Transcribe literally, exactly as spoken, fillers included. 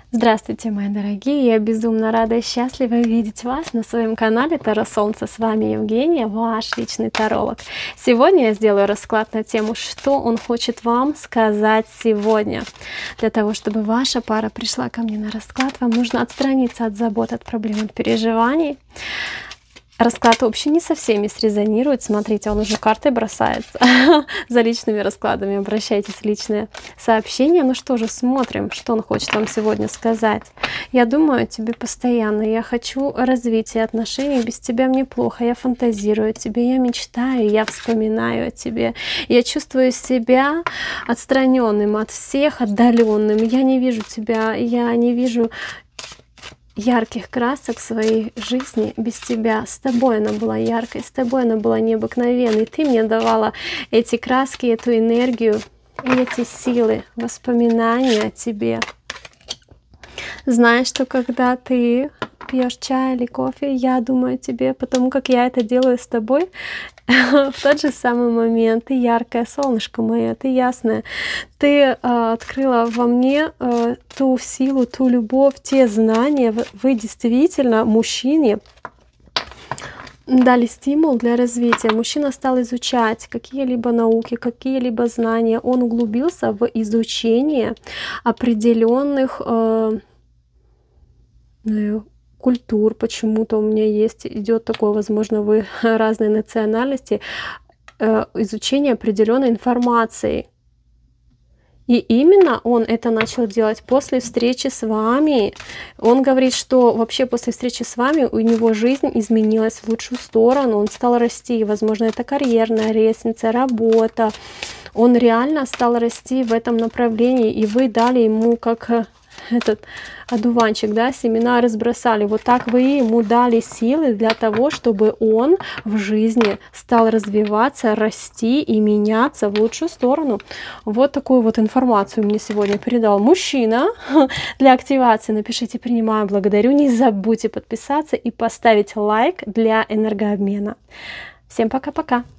Здравствуйте, мои дорогие! Я безумно рада и счастлива видеть вас на своем канале Таро Солнце. С вами Евгения, ваш личный таролог. Сегодня я сделаю расклад на тему, что он хочет вам сказать сегодня. Для того, чтобы ваша пара пришла ко мне на расклад, вам нужно отстраниться от забот, от проблем, от переживаний. Расклад общий не со всеми срезонирует. Смотрите, он уже картой бросается. За личными раскладами обращайтесь в личные сообщения. Ну что же, смотрим, что он хочет вам сегодня сказать. Я думаю о тебе постоянно. Я хочу развития отношений. Без тебя мне плохо. Я фантазирую о тебе. Я мечтаю. Я вспоминаю о тебе. Я чувствую себя отстраненным от всех, отдаленным. Я не вижу тебя. Я не вижу ярких красок в своей жизни без тебя. С тобой она была яркой, с тобой она была необыкновенной. Ты мне давала эти краски, эту энергию, эти силы, воспоминания о тебе. Знаешь, что когда ты пьешь чай или кофе, я думаю о тебе, потому как я это делаю с тобой в тот же самый момент. Ты яркое солнышко мое, ты ясное. Ты э, открыла во мне э, ту силу, ту любовь, те знания. Вы действительно мужчине дали стимул для развития. Мужчина стал изучать какие-либо науки, какие-либо знания. Он углубился в изучение определенных э, культур. Почему-то у меня есть, идет такое, возможно, вы разные национальности, э, изучение определенной информации. И именно он это начал делать после встречи с вами. Он говорит, что вообще после встречи с вами у него жизнь изменилась в лучшую сторону. Он стал расти. Возможно, это карьерная лестница, работа. Он реально стал расти в этом направлении. И вы дали ему как этот одуванчик, да, семена разбросали. Вот так вы ему дали силы для того, чтобы он в жизни стал развиваться, расти и меняться в лучшую сторону. Вот такую вот информацию мне сегодня передал мужчина. Для активации напишите «принимаю», «благодарю». Не забудьте подписаться и поставить лайк для энергообмена. Всем пока-пока!